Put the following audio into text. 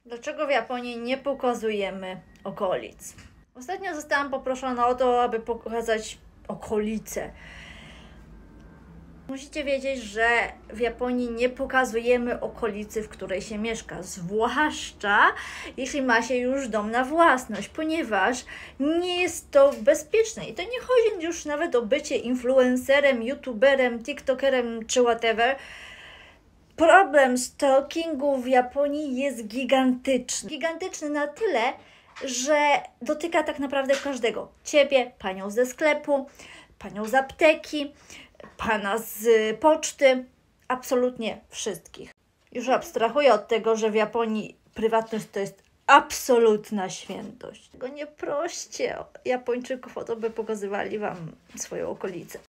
Dlaczego w Japonii nie pokazujemy okolic? Ostatnio zostałam poproszona o to, aby pokazać okolice. Musicie wiedzieć, że w Japonii nie pokazujemy okolicy, w której się mieszka, zwłaszcza jeśli ma się już dom na własność, ponieważ nie jest to bezpieczne. I to nie chodzi już nawet o bycie influencerem, youtuberem, tiktokerem czy whatever. Problem stalkingu w Japonii jest gigantyczny. Gigantyczny na tyle, że dotyka tak naprawdę każdego. Ciebie, panią ze sklepu, panią z apteki, pana z poczty, absolutnie wszystkich. Już abstrahuję od tego, że w Japonii prywatność to jest absolutna świętość. Tego nie proście Japończyków o to, by pokazywali wam swoją okolicę.